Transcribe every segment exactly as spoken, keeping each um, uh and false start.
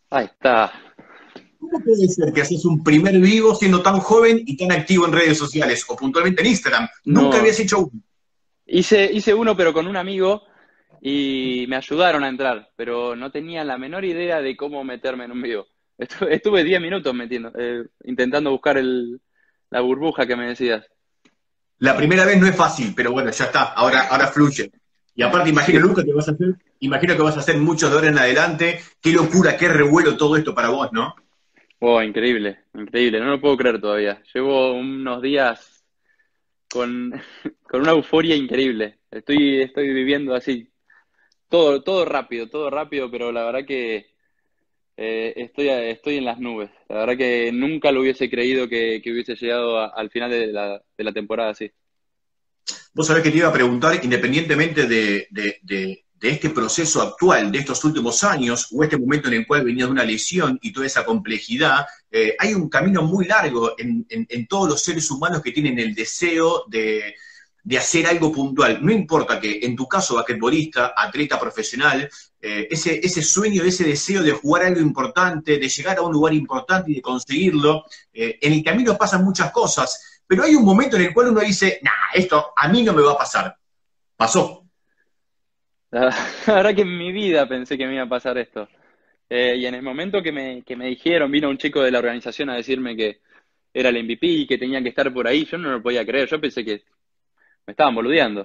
Ahí está. ¿Cómo puede ser que haces un primer vivo siendo tan joven y tan activo en redes sociales o puntualmente en Instagram? Nunca No, habías hecho uno. hice, hice uno, pero con un amigo y me ayudaron a entrar, pero no tenía la menor idea de cómo meterme en un vivo. Estuve, estuve diez minutos metiendo, eh, intentando buscar el, la burbuja que me decías. La primera vez no es fácil, pero bueno, ya está, ahora, ahora fluye. Y aparte, imagino, Sí. Luca, que vas a hacer, imagino que vas a hacer muchos de ahora en adelante. Qué locura, qué revuelo todo esto para vos, ¿no? Oh, increíble, increíble, no lo puedo creer todavía. Llevo unos días con, con una euforia increíble. Estoy, estoy viviendo así, todo, todo rápido, todo rápido, pero la verdad que eh, estoy, estoy en las nubes. La verdad que nunca lo hubiese creído que, que hubiese llegado a- al final de la, de la temporada así. Vos sabés que te iba a preguntar, independientemente de, de, de, de este proceso actual, de estos últimos años, o este momento en el cual venías de una lesión y toda esa complejidad, eh, hay un camino muy largo en, en, en, todos los seres humanos que tienen el deseo de, de hacer algo puntual. No importa que en tu caso, basquetbolista, atleta profesional, eh, ese, ese sueño, ese deseo de jugar algo importante, de llegar a un lugar importante y de conseguirlo, eh, en el camino pasan muchas cosas, pero hay un momento en el cual uno dice, nah, esto a mí no me va a pasar. Pasó. La, la verdad que en mi vida pensé que me iba a pasar esto. Eh, y en el momento que me, que me dijeron, vino un chico de la organización a decirme que era el M V P y que tenía que estar por ahí, yo no lo podía creer, yo pensé que me estaban boludeando.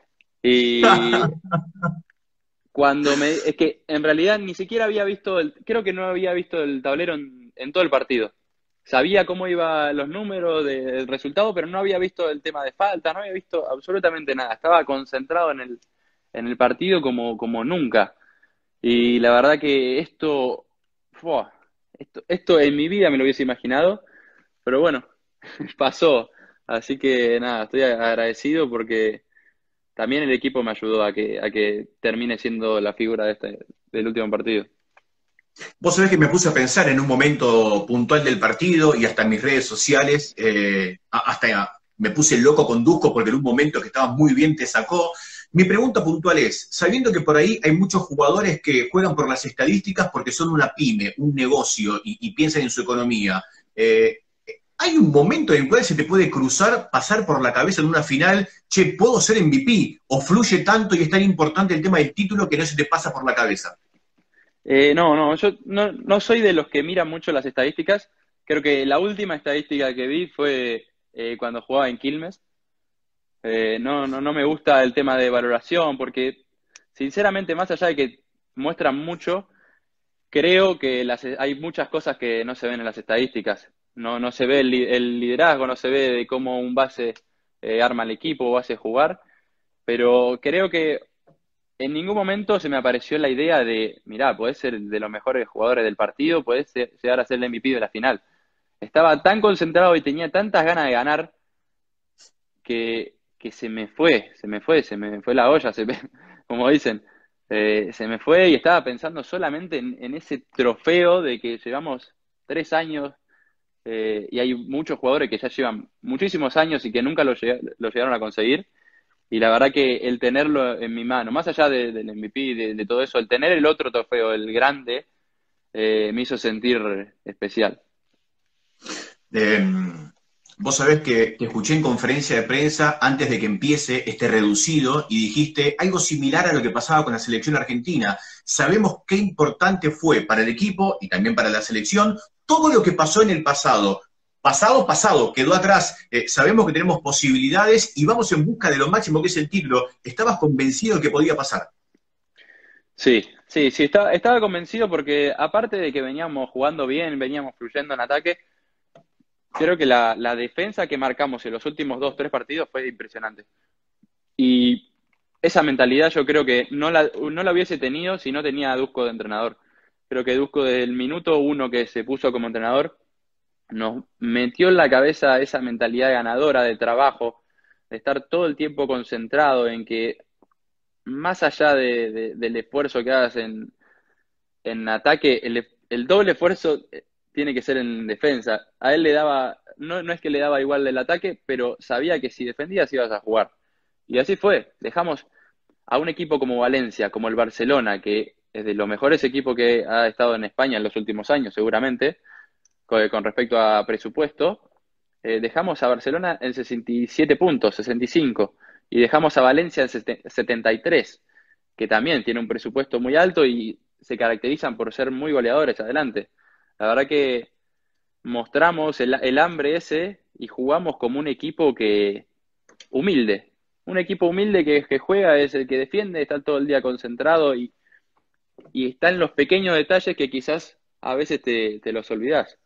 Y cuando me... Es que en realidad ni siquiera había visto, el, creo que no había visto el tablero en, en todo el partido. Sabía cómo iban los números del resultado, pero no había visto el tema de falta, no había visto absolutamente nada. Estaba concentrado en el, en el partido como, como nunca. Y la verdad que esto, ¡fua! esto, esto en mi vida me lo hubiese imaginado, pero bueno, pasó. Así que nada, estoy agradecido porque también el equipo me ayudó a que, a que termine siendo la figura de este, del último partido. Vos sabés que me puse a pensar en un momento puntual del partido y hasta en mis redes sociales, eh, hasta me puse loco con Dusko porque en un momento que estaba muy bien te sacó. Mi pregunta puntual es, sabiendo que por ahí hay muchos jugadores que juegan por las estadísticas porque son una pyme, un negocio y, y piensan en su economía, eh, ¿hay un momento en el cual se te puede cruzar, pasar por la cabeza en una final, che, puedo ser M V P? ¿O fluye tanto y es tan importante el tema del título que no se te pasa por la cabeza? Eh, no, no, yo no, no soy de los que miran mucho las estadísticas. Creo que la última estadística que vi fue eh, cuando jugaba en Quilmes. Eh, no, no, no me gusta el tema de valoración porque, sinceramente, más allá de que muestran mucho, creo que las, hay muchas cosas que no se ven en las estadísticas. No, no se ve el, li- el liderazgo, no se ve de cómo un base eh, arma el equipo o hace jugar, pero creo que en ningún momento se me apareció la idea de, mirá, podés ser de los mejores jugadores del partido, podés ser- llegar a ser el M V P de la final. Estaba tan concentrado y tenía tantas ganas de ganar que, que se me fue, se me fue, se me fue la olla, se me- como dicen. Eh, se me fue y estaba pensando solamente en, en ese trofeo de que llevamos tres años eh, y hay muchos jugadores que ya llevan muchísimos años y que nunca lo, llega- lo llegaron a conseguir. Y la verdad que el tenerlo en mi mano, más allá de- del M V P, de, de todo eso, el tener el otro trofeo, el grande, eh, me hizo sentir especial. Eh, vos sabés que te escuché en conferencia de prensa antes de que empiece este reducido y dijiste algo similar a lo que pasaba con la selección argentina. Sabemos qué importante fue para el equipo y también para la selección todo lo que pasó en el pasado. Pasado, pasado, quedó atrás. Eh, sabemos que tenemos posibilidades y vamos en busca de lo máximo que es el título. ¿Estabas convencido de que podía pasar? Sí, sí, sí, estaba, estaba convencido porque aparte de que veníamos jugando bien, veníamos fluyendo en ataque, creo que la, la defensa que marcamos en los últimos dos, tres partidos fue impresionante. Y esa mentalidad yo creo que no la, no la hubiese tenido si no tenía a Dusko de entrenador. Creo que Dusko desde el minuto uno que se puso como entrenador nos metió en la cabeza esa mentalidad ganadora de trabajo, de estar todo el tiempo concentrado en que más allá de, de- del esfuerzo que hagas en, en ataque, el, el doble esfuerzo eh, tiene que ser en defensa. A él le daba, no, no es que le daba igual el ataque, pero sabía que si defendías ibas a jugar. Y así fue. Dejamos a un equipo como Valencia, como el Barcelona, que es de los mejores equipos que ha estado en España en los últimos años, seguramente, con, con respecto a presupuesto. Eh, dejamos a Barcelona en sesenta y siete puntos, sesenta y cinco, y dejamos a Valencia en setenta y tres, que también tiene un presupuesto muy alto y se caracterizan por ser muy goleadores adelante. La verdad que mostramos el, el hambre ese y jugamos como un equipo que humilde. Un equipo humilde que, que juega, es el que defiende, está todo el día concentrado y, y está en los pequeños detalles que quizás a veces te, te los olvidás.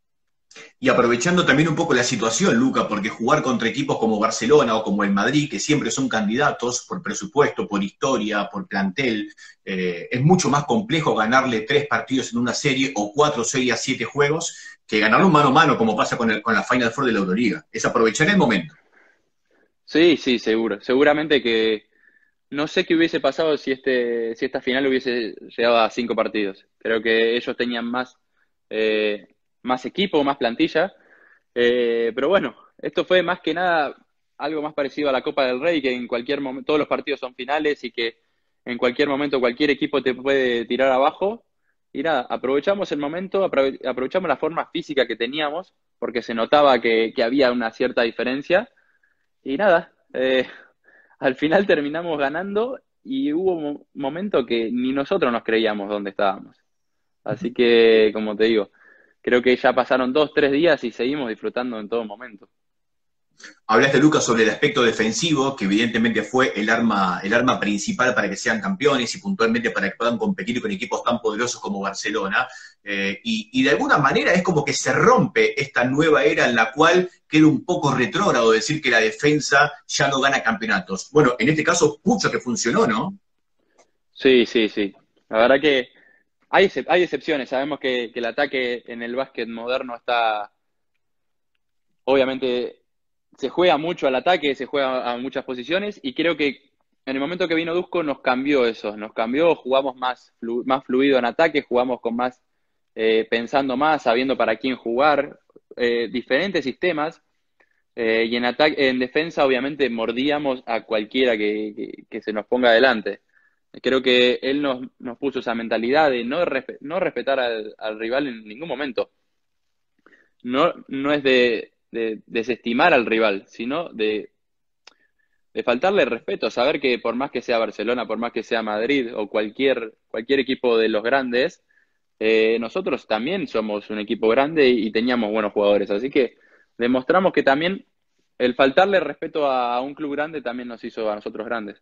Y aprovechando también un poco la situación, Luca, porque jugar contra equipos como Barcelona o como el Madrid, que siempre son candidatos por presupuesto, por historia, por plantel, eh, es mucho más complejo ganarle tres partidos en una serie o cuatro series a siete juegos que ganarlo mano a mano, como pasa con, el, con la Final Four de la Euroliga. Es aprovechar el momento. Sí, sí, seguro. Seguramente que no sé qué hubiese pasado si este, si esta final hubiese llegado a cinco partidos. Creo que ellos tenían más, eh, más equipo, más plantilla. Eh, pero bueno, esto fue más que nada algo más parecido a la Copa del Rey, que en cualquier momento todos los partidos son finales y que en cualquier momento cualquier equipo te puede tirar abajo. Y nada, aprovechamos el momento, aprove- aprovechamos la forma física que teníamos, porque se notaba que, que había una cierta diferencia. Y nada, eh, al final terminamos ganando y hubo un momento que ni nosotros nos creíamos dónde estábamos. Así que, como te digo, creo que ya pasaron dos, tres días y seguimos disfrutando en todo momento. Hablaste, Lucas, sobre el aspecto defensivo, que evidentemente fue el arma, el arma principal para que sean campeones y puntualmente para que puedan competir con equipos tan poderosos como Barcelona. Eh, y, y de alguna manera es como que se rompe esta nueva era en la cual queda un poco retrógrado decir que la defensa ya no gana campeonatos. Bueno, en este caso, mucho que funcionó, ¿no? Sí, sí, sí. La verdad que hay, excep- hay excepciones. Sabemos que, que el ataque en el básquet moderno está, obviamente, se juega mucho al ataque, se juega a muchas posiciones y creo que en el momento que vino Dusko nos cambió eso, nos cambió, jugamos más, flu- más fluido en ataque, jugamos con más, eh, pensando más, sabiendo para quién jugar, eh, diferentes sistemas. Eh, y en ataque, en defensa, obviamente, mordíamos a cualquiera que, que- que se nos ponga adelante. Creo que él nos, nos puso esa mentalidad de no, respe- no respetar al, al rival en ningún momento. No, no es de, de desestimar al rival, sino de, de faltarle respeto, saber que por más que sea Barcelona, por más que sea Madrid o cualquier, cualquier equipo de los grandes, eh, nosotros también somos un equipo grande y teníamos buenos jugadores. Así que demostramos que también el faltarle respeto a un club grande también nos hizo a nosotros grandes.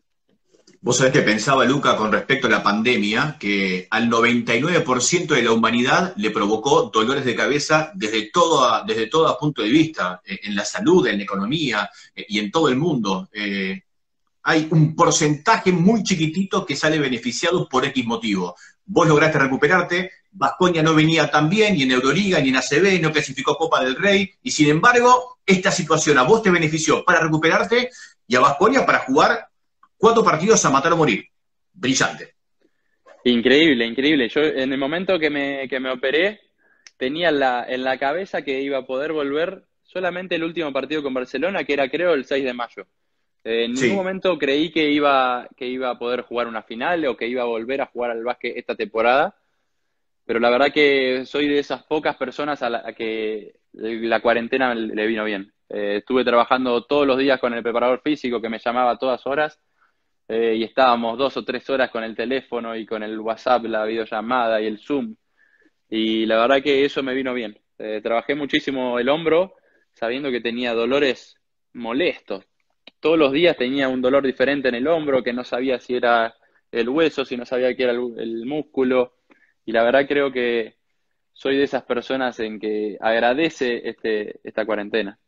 Vos sabés que pensaba, Luca, con respecto a la pandemia, que al noventa y nueve por ciento de la humanidad le provocó dolores de cabeza desde todo, desde todo punto de vista, eh, en la salud, en la economía eh, y en todo el mundo. Eh, hay un porcentaje muy chiquitito que sale beneficiado por X motivo. Vos lograste recuperarte, Baskonia no venía tan bien, ni en Euroliga, ni en A C B, no clasificó Copa del Rey, y sin embargo, esta situación a vos te benefició para recuperarte y a Baskonia para jugar cuatro partidos a matar o morir. Brillante. Increíble, increíble. Yo en el momento que me, que me operé tenía en la, en la cabeza que iba a poder volver solamente el último partido con Barcelona, que era creo el seis de mayo. Eh, en ningún Sí. momento creí que iba, que iba a poder jugar una final o que iba a volver a jugar al básquet esta temporada, pero la verdad que soy de esas pocas personas a la a que la cuarentena le vino bien. Eh, estuve trabajando todos los días con el preparador físico que me llamaba a todas horas, eh, y estábamos dos o tres horas con el teléfono y con el WhatsApp, la videollamada y el Zoom. Y la verdad que eso me vino bien. Eh, trabajé muchísimo el hombro, sabiendo que tenía dolores molestos. Todos los días tenía un dolor diferente en el hombro, que no sabía si era el hueso, si no sabía que era el, el músculo. Y la verdad creo que soy de esas personas en que agradece este, esta cuarentena.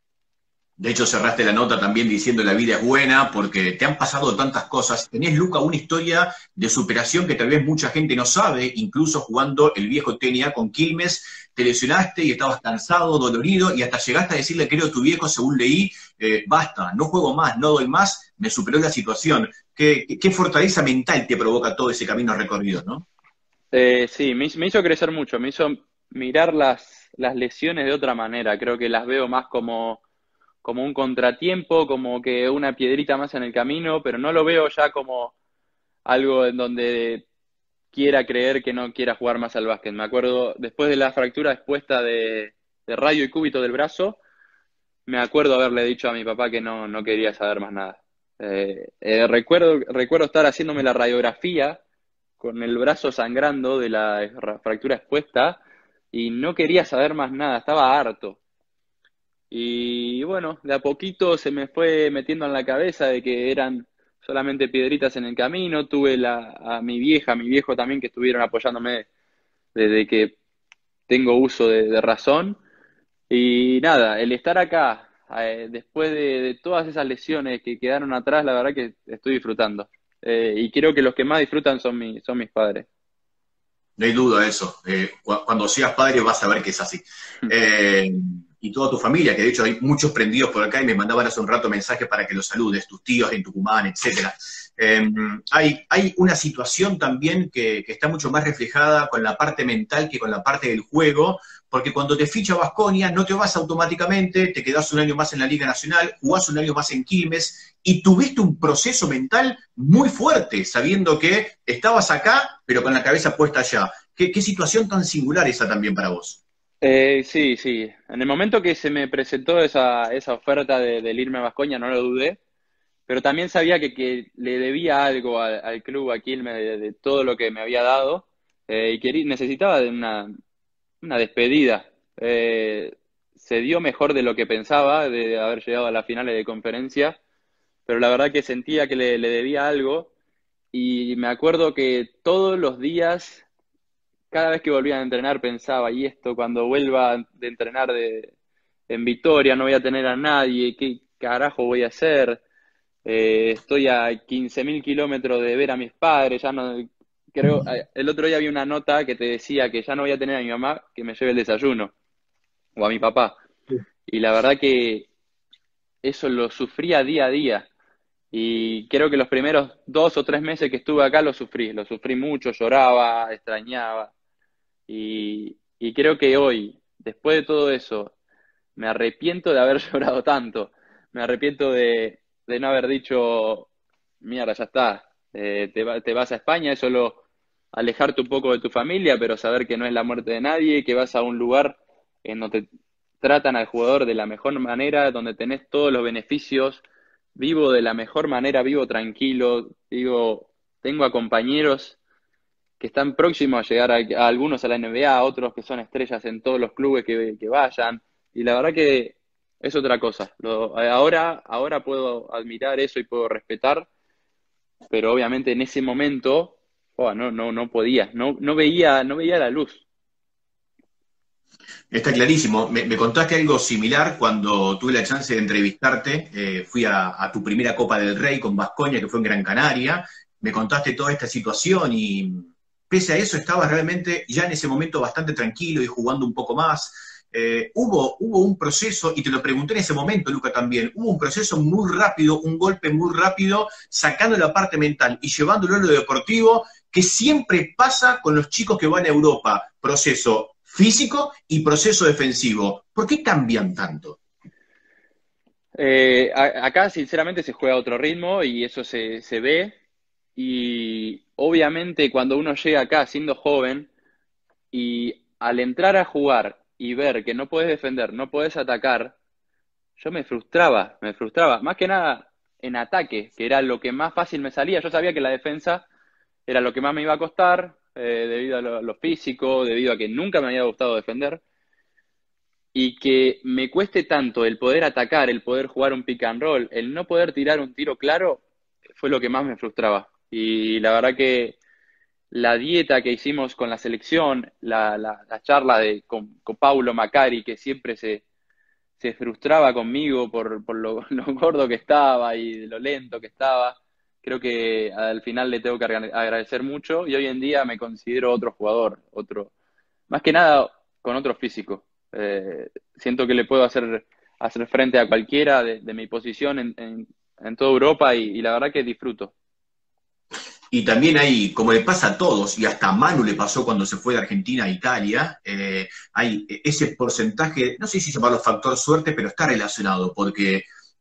De hecho, cerraste la nota también diciendo la vida es buena porque te han pasado tantas cosas. Tenés, Luca, una historia de superación que tal vez mucha gente no sabe, incluso jugando el viejo T N A con Quilmes, te lesionaste y estabas cansado, dolorido, y hasta llegaste a decirle, creo, a tu viejo, según leí, eh, basta, no juego más, no doy más, me superó la situación. ¿Qué, qué, qué fortaleza mental te provoca todo ese camino recorrido, ¿no? Eh, sí, me, hizo me hizo crecer mucho, me hizo mirar las, las lesiones de otra manera. Creo que las veo más como como un contratiempo, como que una piedrita más en el camino, pero no lo veo ya como algo en donde quiera creer que no quiera jugar más al básquet. Me acuerdo, después de la fractura expuesta de, de radio y cúbito del brazo, me acuerdo haberle dicho a mi papá que no, no quería saber más nada. Eh, eh, recuerdo, recuerdo estar haciéndome la radiografía con el brazo sangrando de la fractura expuesta y no quería saber más nada, estaba harto. Y bueno, de a poquito se me fue metiendo en la cabeza de que eran solamente piedritas en el camino. Tuve la, a mi vieja, a mi viejo también, que estuvieron apoyándome desde que tengo uso de, de razón. Y nada, el estar acá, eh, después de, de todas esas lesiones que quedaron atrás, la verdad que estoy disfrutando. Eh, y creo que los que más disfrutan son, mi, son mis padres. No hay duda de eso. Eh, cu cuando seas padre vas a ver que es así. Eh, y toda tu familia, que de hecho hay muchos prendidos por acá y me mandaban hace un rato mensajes para que los saludes, tus tíos en Tucumán, etcétera. Eh, hay, hay una situación también que, que está mucho más reflejada con la parte mental que con la parte del juego, porque cuando te ficha Baskonia no te vas automáticamente, te quedás un año más en la Liga Nacional, jugás un año más en Quilmes y tuviste un proceso mental muy fuerte, sabiendo que estabas acá, pero con la cabeza puesta allá. ¿Qué, qué situación tan singular esa también para vos? Eh, sí, sí. En el momento que se me presentó esa, esa oferta de, del irme a Baskonia, no lo dudé, pero también sabía que, que le debía algo al, al club, a Quilmes, de, de todo lo que me había dado, eh, y que necesitaba de una, una despedida. Eh, se dio mejor de lo que pensaba, de haber llegado a las finales de conferencia, pero la verdad que sentía que le, le debía algo, y me acuerdo que todos los días, cada vez que volvía a entrenar, pensaba, y esto cuando vuelva de entrenar de, en Victoria, no voy a tener a nadie, ¿qué carajo voy a hacer? Eh, estoy a quince mil kilómetros de ver a mis padres, ya no, creo, el otro día había una nota que te decía que ya no voy a tener a mi mamá que me lleve el desayuno, o a mi papá, y la verdad que eso lo sufría día a día, y creo que los primeros dos o tres meses que estuve acá lo sufrí, lo sufrí mucho, lloraba, extrañaba, y, y creo que hoy, después de todo eso, me arrepiento de haber llorado tanto, me arrepiento de, de no haber dicho, mierda, ya está, eh, te, va- te vas a España, es solo alejarte un poco de tu familia, pero saber que no es la muerte de nadie, que vas a un lugar en donde tratan al jugador de la mejor manera, donde tenés todos los beneficios, vivo de la mejor manera, vivo tranquilo, digo, tengo a compañeros que están próximos a llegar a, a algunos a la N B A, a otros que son estrellas en todos los clubes que, que vayan, y la verdad que es otra cosa. Lo- ahora, ahora puedo admirar eso y puedo respetar, pero obviamente en ese momento, oh, no, no, no podía, no, no veía, no veía la luz. Está clarísimo. Me, me contaste algo similar cuando tuve la chance de entrevistarte. Eh, fui a, a tu primera Copa del Rey con Baskonia, que fue en Gran Canaria. Me contaste toda esta situación y pese a eso estabas realmente ya en ese momento bastante tranquilo y jugando un poco más. Eh, hubo, hubo un proceso, y te lo pregunté en ese momento, Luca, también, hubo un proceso muy rápido, un golpe muy rápido, sacando la parte mental y llevándolo a lo deportivo, que siempre pasa con los chicos que van a Europa. Proceso físico y proceso defensivo. ¿Por qué cambian tanto? Eh, a- acá sinceramente se juega a otro ritmo y eso se, se ve, y obviamente cuando uno llega acá siendo joven, y al entrar a jugar y ver que no puedes defender, no puedes atacar, yo me frustraba, me frustraba. Más que nada en ataque, que era lo que más fácil me salía. Yo sabía que la defensa era lo que más me iba a costar, eh, debido a lo, lo físico, debido a que nunca me había gustado defender. Y que me cueste tanto el poder atacar, el poder jugar un pick and roll, el no poder tirar un tiro claro, fue lo que más me frustraba. Y la verdad que la dieta que hicimos con la selección, la, la, la charla de, con, con Paulo Macari, que siempre se, se frustraba conmigo por, por lo, lo gordo que estaba y lo lento que estaba, creo que al final le tengo que agradecer mucho, y hoy en día me considero otro jugador, otro, más que nada con otro físico. Eh, siento que le puedo hacer, hacer frente a cualquiera de, de mi posición en, en, en toda Europa, y, y la verdad que disfruto. Y también hay, como le pasa a todos, y hasta a Manu le pasó cuando se fue de Argentina a Italia, eh, hay ese porcentaje, no sé si llamarlo factor suerte, pero está relacionado, porque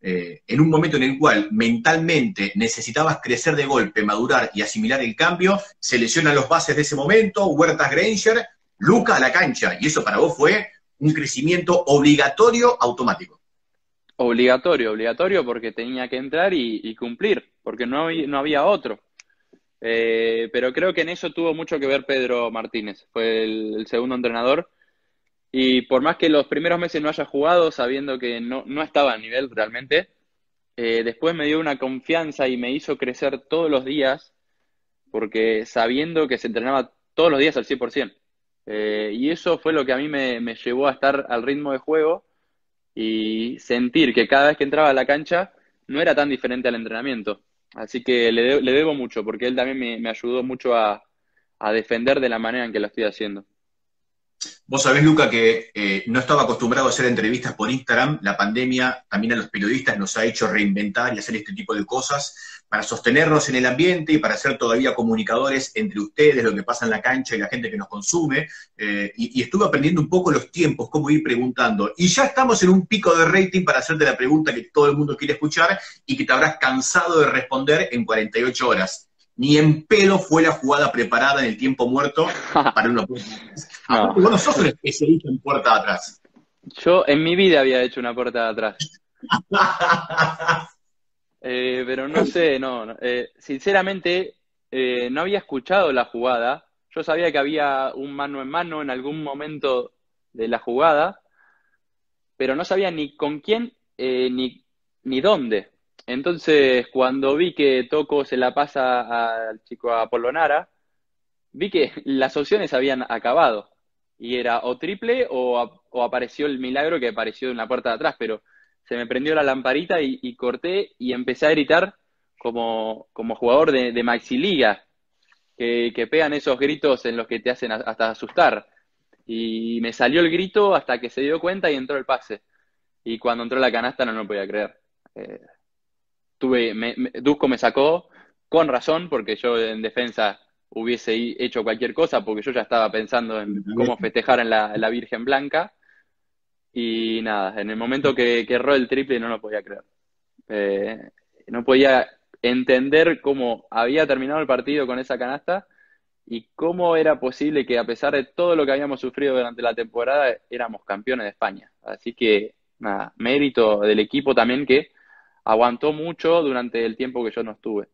eh, en un momento en el cual mentalmente necesitabas crecer de golpe, madurar y asimilar el cambio, se lesionan los bases de ese momento, Huertas, Granger, Luka a la cancha, y eso para vos fue un crecimiento obligatorio automático. Obligatorio, obligatorio porque tenía que entrar y, y cumplir, porque no, había- no había otro. Eh, pero creo que en eso tuvo mucho que ver Pedro Martínez, fue el, el segundo entrenador. Y por más que los primeros meses no haya jugado, sabiendo que no, no estaba a nivel realmente, eh, después me dio una confianza y me hizo crecer todos los días, porque sabiendo que se entrenaba todos los días al cien por ciento. Eh, y eso fue lo que a mí me, me llevó a estar al ritmo de juego y sentir que cada vez que entraba a la cancha no era tan diferente al entrenamiento. Así que le, de- le debo mucho, porque él también me, me ayudó mucho a, a defender de la manera en que lo estoy haciendo. Vos sabés, Luca, que eh, no estaba acostumbrado a hacer entrevistas por Instagram. La pandemia también a los periodistas nos ha hecho reinventar y hacer este tipo de cosas para sostenernos en el ambiente y para ser todavía comunicadores entre ustedes, lo que pasa en la cancha y la gente que nos consume. Eh, y, y estuve aprendiendo un poco los tiempos, cómo ir preguntando. Y ya estamos en un pico de rating para hacerte la pregunta que todo el mundo quiere escuchar y que te habrás cansado de responder en cuarenta y ocho horas. Ni en pedo fue la jugada preparada en el tiempo muerto para una puerta de atrás. No, Aparte, vos no sos un especialista en puerta de atrás. yo en mi vida había hecho una puerta de atrás. Eh, pero no sé, no, no. Eh, sinceramente, eh, no había escuchado la jugada. Yo sabía que había un mano en mano en algún momento de la jugada, pero no sabía ni con quién eh, ni, ni dónde. Entonces, cuando vi que Toco se la pasa al chico Apollonara, vi que las opciones habían acabado. Y era o triple o, a- o apareció el milagro que apareció en la puerta de atrás, pero se me prendió la lamparita y, y corté y empecé a gritar como, como jugador de, de Maxi Liga, que, que pegan esos gritos en los que te hacen a- hasta asustar. Y me salió el grito hasta que se dio cuenta y entró el pase. Y cuando entró la canasta no lo podía creer. Eh, tuve, me, me- Dusko me sacó con razón, porque yo en defensa hubiese i- hecho cualquier cosa, porque yo ya estaba pensando en cómo festejar en la, en la Virgen Blanca. Y nada, en el momento que, que erró el triple no lo podía creer. Eh, no podía entender cómo había terminado el partido con esa canasta y cómo era posible que a pesar de todo lo que habíamos sufrido durante la temporada, éramos campeones de España. Así que, nada, mérito del equipo también que aguantó mucho durante el tiempo que yo no estuve.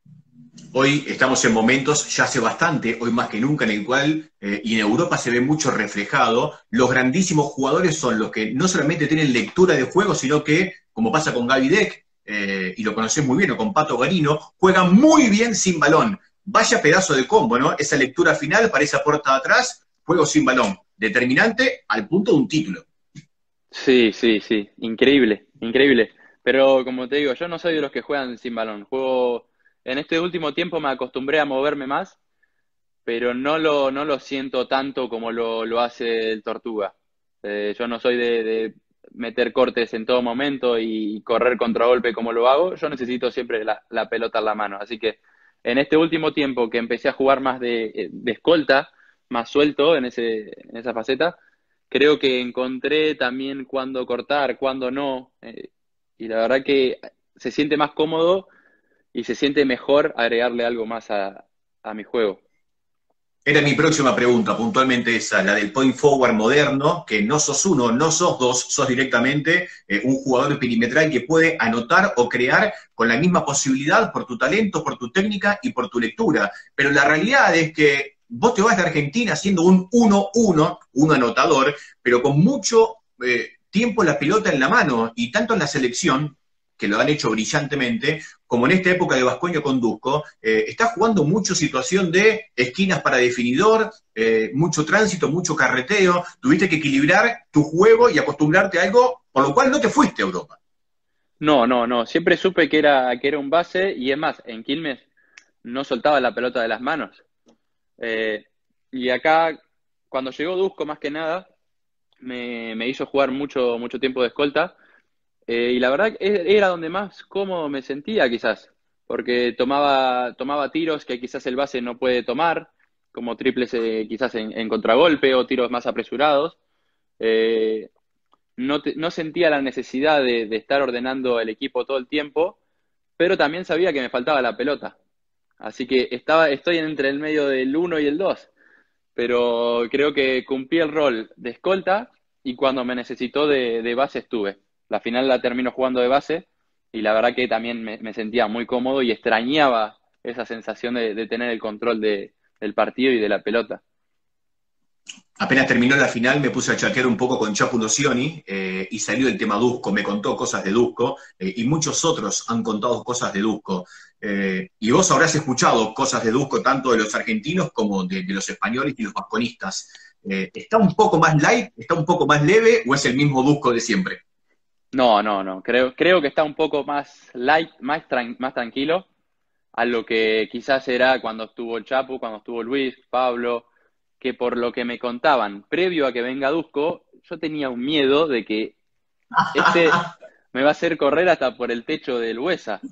Hoy estamos en momentos, ya hace bastante, hoy más que nunca, en el cual, eh, y en Europa se ve mucho reflejado, los grandísimos jugadores son los que no solamente tienen lectura de juego, sino que, como pasa con Gaby Deck, eh, y lo conocés muy bien, o con Pato Garino, juegan muy bien sin balón. Vaya pedazo de combo, ¿no? Esa lectura final para esa puerta de atrás, juego sin balón. Determinante al punto de un título. Sí, sí, sí, increíble, increíble. Pero como te digo, yo no soy de los que juegan sin balón. Juego, en este último tiempo me acostumbré a moverme más, pero no lo, no lo siento tanto como lo, lo hace el Tortuga. Eh, yo no soy de, de meter cortes en todo momento y correr contragolpe como lo hago. Yo necesito siempre la, la pelota en la mano. Así que en este último tiempo que empecé a jugar más de, de escolta, más suelto en ese, en esa faceta, creo que encontré también cuándo cortar, cuándo no. Eh, y la verdad que se siente más cómodo y se siente mejor agregarle algo más a, a mi juego. Era mi próxima pregunta, puntualmente esa, la del point forward moderno, que no sos uno, no sos dos, sos directamente eh, un jugador perimetral que puede anotar o crear con la misma posibilidad por tu talento, por tu técnica y por tu lectura. Pero la realidad es que vos te vas de Argentina siendo un uno uno, un anotador, pero con mucho eh, tiempo la pelota en la mano, y tanto en la selección, que lo han hecho brillantemente, como en esta época de Vascoño con Dusko, eh, está jugando mucho situación de esquinas para definidor, eh, mucho tránsito, mucho carreteo, tuviste que equilibrar tu juego y acostumbrarte a algo por lo cual no te fuiste a Europa. No, no, no. Siempre supe que era, que era un base y es más, en Quilmes no soltaba la pelota de las manos. Eh, y acá, cuando llegó Dusko, más que nada, me, me hizo jugar mucho, mucho tiempo de escolta. Eh, y la verdad que era donde más cómodo me sentía, quizás, porque tomaba, tomaba tiros que quizás el base no puede tomar, como triples eh, quizás en, en contragolpe o tiros más apresurados. Eh, no, te- no sentía la necesidad de, de estar ordenando el equipo todo el tiempo, pero también sabía que me faltaba la pelota. Así que estaba, estoy entre el medio del uno y el dos, pero creo que cumplí el rol de escolta y cuando me necesitó de, de base estuve. La final la termino jugando de base y la verdad que también me, me sentía muy cómodo y extrañaba esa sensación de, de tener el control de, del partido y de la pelota. Apenas terminó la final, me puse a chatear un poco con Chapu Nocioni eh, y salió el tema Dusko, me contó cosas de Dusko eh, y muchos otros han contado cosas de Dusko. Eh, y vos habrás escuchado cosas de Dusko tanto de los argentinos como de, de los españoles y los vasconistas. Eh, ¿Está un poco más light, está un poco más leve o es el mismo Dusko de siempre? No, no, no. Creo, creo que está un poco más light, más, tran- más tranquilo a lo que quizás era cuando estuvo el Chapu, cuando estuvo Luis, Pablo, que por lo que me contaban, previo a que venga Dusko, yo tenía un miedo de que este me va a hacer correr hasta por el techo del Huesa.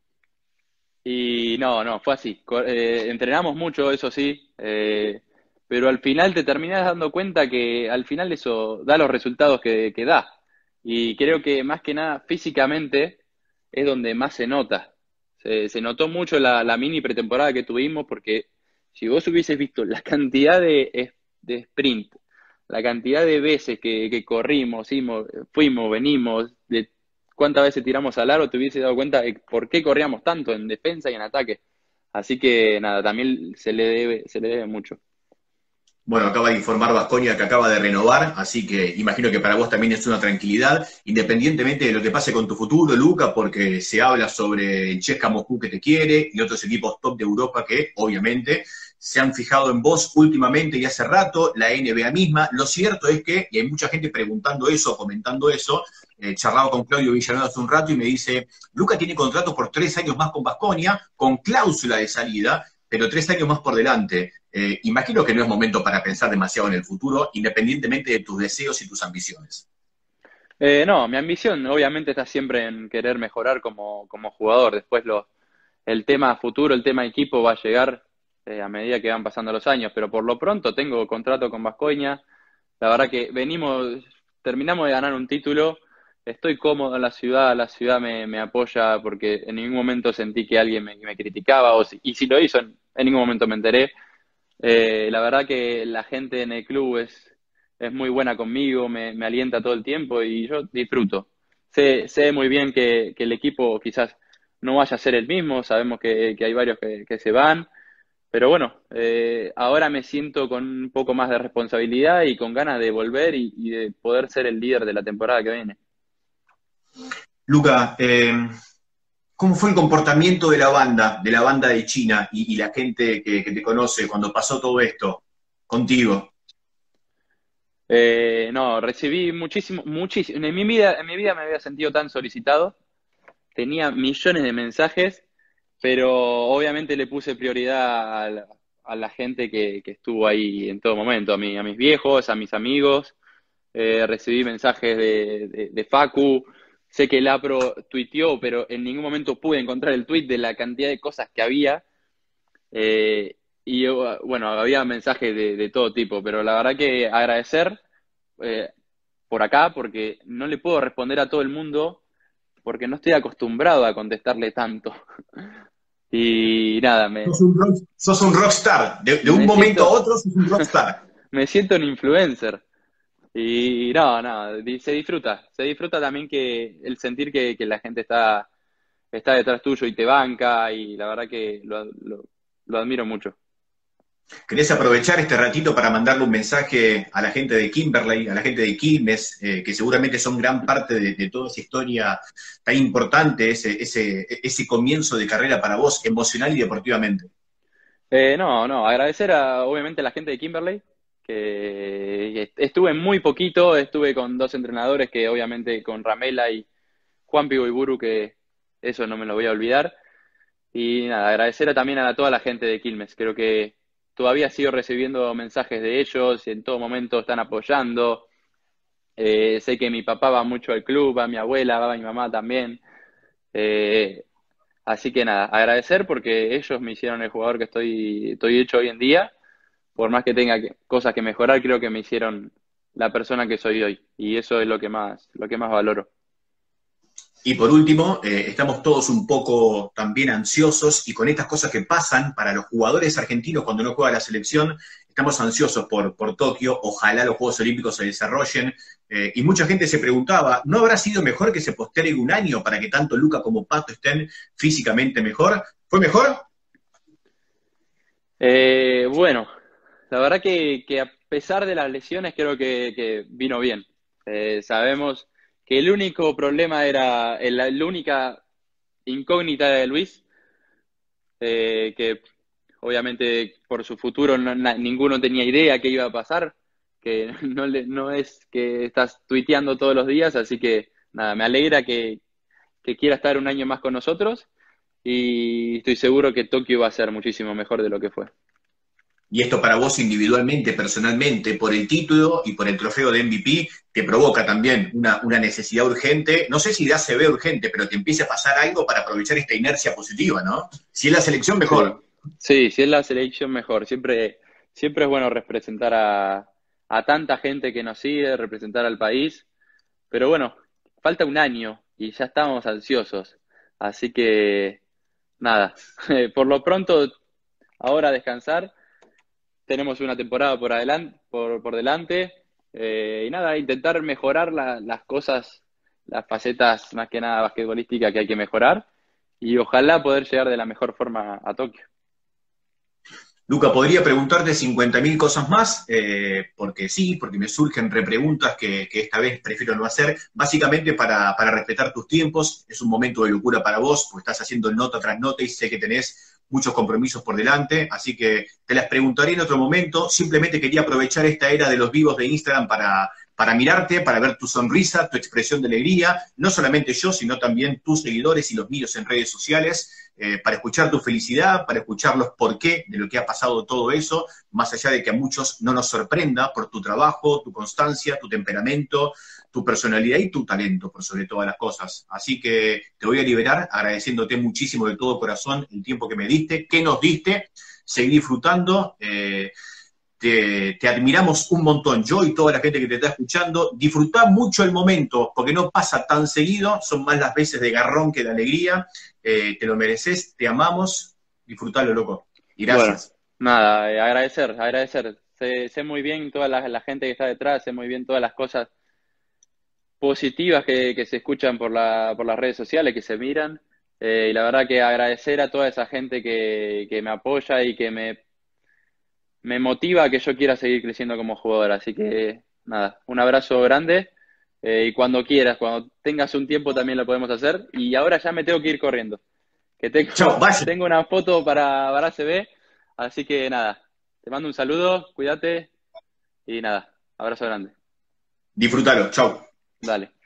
Y no, no, fue así. Co- eh, entrenamos mucho, eso sí, eh, pero al final te terminás dando cuenta que al final eso da los resultados que, que da. Y creo que más que nada físicamente es donde más se nota. Se, se notó mucho la, la mini pretemporada que tuvimos porque si vos hubieses visto la cantidad de, es- de sprint, la cantidad de veces que, que corrimos, himos- fuimos, venimos, de cuántas veces tiramos al aro, te hubiese dado cuenta de por qué corríamos tanto en defensa y en ataque. Así que nada, también se le debe, se le debe mucho. Bueno, acaba de informar Baskonia que acaba de renovar, así que imagino que para vos también es una tranquilidad, independientemente de lo que pase con tu futuro, Luca, porque se habla sobre el C S K A Moscú que te quiere y otros equipos top de Europa que, obviamente, se han fijado en vos últimamente y hace rato, la N B A misma. Lo cierto es que, y hay mucha gente preguntando eso, comentando eso, eh, charlado con Claudio Villanueva hace un rato y me dice, Luca tiene contrato por tres años más con Baskonia, con cláusula de salida, pero tres años más por delante. Eh, imagino que no es momento para pensar demasiado en el futuro, independientemente de tus deseos y tus ambiciones. Eh, no, mi ambición obviamente está siempre en querer mejorar como, como jugador. Después lo, el tema futuro, el tema equipo va a llegar eh, a medida que van pasando los años, pero por lo pronto tengo contrato con Baskonia. La verdad que venimos, terminamos de ganar un título, estoy cómodo en la ciudad, la ciudad me, me apoya porque en ningún momento sentí que alguien me, me criticaba o si- y si lo hizo en, en ningún momento me enteré. Eh, la verdad que la gente en el club es, es muy buena conmigo, me, me alienta todo el tiempo y yo disfruto. Sé, sé muy bien que, que el equipo quizás no vaya a ser el mismo, sabemos que, que hay varios que, que se van, pero bueno, eh, ahora me siento con un poco más de responsabilidad y con ganas de volver y, y de poder ser el líder de la temporada que viene. Luca, eh, ¿cómo fue el comportamiento de la banda, de la banda de China y, y la gente que, que te conoce cuando pasó todo esto contigo? Eh, no, recibí muchísimo, muchísimo. En mi vida, en mi vida me había sentido tan solicitado. Tenía millones de mensajes, pero obviamente le puse prioridad a la, a la gente que, que estuvo ahí en todo momento, a, mi, a mis viejos, a mis amigos. Eh, recibí mensajes de, de, de Facu. Sé que el APRO tuiteó, pero en ningún momento pude encontrar el tweet de la cantidad de cosas que había. Eh, y uh, bueno, había mensajes de, de todo tipo, pero la verdad que agradecer eh, por acá, porque no le puedo responder a todo el mundo, porque no estoy acostumbrado a contestarle tanto. Y nada, me, Sos un, rock, sos un rockstar, de, de un me momento a siento, otro sos un rockstar. me siento un influencer. Y no, no, di- se disfruta. Se disfruta también que el sentir que, que la gente está, está detrás tuyo y te banca, y la verdad que lo, lo, lo admiro mucho. ¿Querés aprovechar este ratito para mandarle un mensaje a la gente de Kimberley, a la gente de Quilmes, eh, que seguramente son gran parte de, de toda esa historia tan importante, ese, ese, ese comienzo de carrera para vos, emocional y deportivamente? Eh, no, no, agradecer a, obviamente, a la gente de Kimberley, que est- estuve muy poquito, estuve con dos entrenadores que obviamente con Ramela y Juan Pivo Iburu, que eso no me lo voy a olvidar. Y nada, agradecer a- también a toda la gente de Quilmes. Creo que todavía sigo recibiendo mensajes de ellos, en todo momento están apoyando. Eh, sé que mi papá va mucho al club, va mi abuela, va mi mamá también. Eh, Así que nada, agradecer porque ellos me hicieron el jugador que estoy, estoy hecho hoy en día. Por más que tenga que- cosas que mejorar, creo que me hicieron la persona que soy hoy. Y eso es lo que más, lo que más valoro. Y por último, eh, estamos todos un poco también ansiosos y con estas cosas que pasan para los jugadores argentinos cuando no juega la selección, estamos ansiosos por, por Tokio, ojalá los Juegos Olímpicos se desarrollen. Eh, y mucha gente se preguntaba, ¿no habrá sido mejor que se postergue un año para que tanto Luca como Pato estén físicamente mejor? ¿Fue mejor? Eh, bueno, la verdad que, que a pesar de las lesiones creo que, que vino bien. Eh, sabemos que el único problema era, el- la única incógnita de Luis, eh, que obviamente por su futuro no- na- ninguno tenía idea qué iba a pasar, que no, le- no es que estás tuiteando todos los días, así que nada, me alegra que, que quiera estar un año más con nosotros y estoy seguro que Tokio va a ser muchísimo mejor de lo que fue. Y esto para vos individualmente, personalmente, por el título y por el trofeo de M V P, te provoca también una, una necesidad urgente, no sé si ya se ve urgente, pero te empieza a pasar algo para aprovechar esta inercia positiva, ¿no? Si es la selección, Sí, mejor. sí, si es la selección mejor. Siempre, siempre es bueno representar a, a tanta gente que nos sigue, representar al país. Pero bueno, falta un año y ya estamos ansiosos. Así que nada, por lo pronto, ahora descansar. Tenemos una temporada por adelante, por, por delante. Eh, y nada, intentar mejorar la- las cosas, las facetas más que nada basquetbolísticas que hay que mejorar. Y ojalá poder llegar de la mejor forma a Tokio. Luca, podría preguntarte cincuenta mil cosas más, eh, porque sí, porque me surgen repreguntas que, que esta vez prefiero no hacer, básicamente para, para respetar tus tiempos. Es un momento de locura para vos, porque estás haciendo nota tras nota y sé que tenés muchos compromisos por delante, así que te las preguntaré en otro momento. Simplemente quería aprovechar esta era de los vivos de Instagram para, para mirarte, para ver tu sonrisa, tu expresión de alegría, no solamente yo, sino también tus seguidores y los míos en redes sociales. Eh, para escuchar tu felicidad, para escuchar los por qué de lo que ha pasado todo eso, más allá de que a muchos no nos sorprenda por tu trabajo, tu constancia, tu temperamento, tu personalidad y tu talento, por sobre todas las cosas. Así que te voy a liberar agradeciéndote muchísimo de todo corazón el tiempo que me diste, que nos diste, seguí disfrutando. Eh, te, te, admiramos un montón, yo y toda la gente que te está escuchando. Disfrutá mucho el momento, porque no pasa tan seguido, son más las veces de garrón que de alegría. Eh, te lo mereces, te amamos, disfrutalo, loco. Y Bueno, gracias. nada, eh, agradecer, agradecer. Sé, sé muy bien toda la, la gente que está detrás, sé muy bien todas las cosas positivas que, que se escuchan por la, por las redes sociales, que se miran. Eh, y la verdad que agradecer a toda esa gente que, que me apoya y que me, me motiva a que yo quiera seguir creciendo como jugador. Así que nada, un abrazo grande. Eh, y cuando quieras, cuando tengas un tiempo también lo podemos hacer. Y ahora ya me tengo que ir corriendo, que Chao, tengo, vaya. tengo una foto para, para A C B. Así que nada, te mando un saludo, cuídate y nada, abrazo grande. Disfrutalo, chao. Dale.